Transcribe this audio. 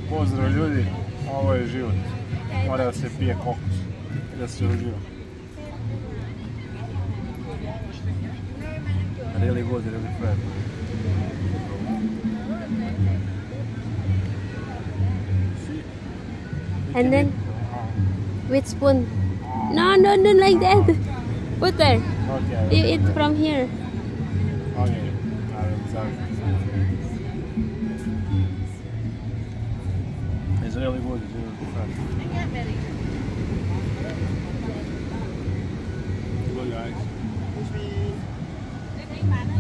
Pozdrav ljudi, ovo je život. Mora da se pije kokos i da se uživa. Really good, really fair. And then with spoon. No, like that. Put there. Okay. You eat from here. Okay. It's really good, it's really fresh.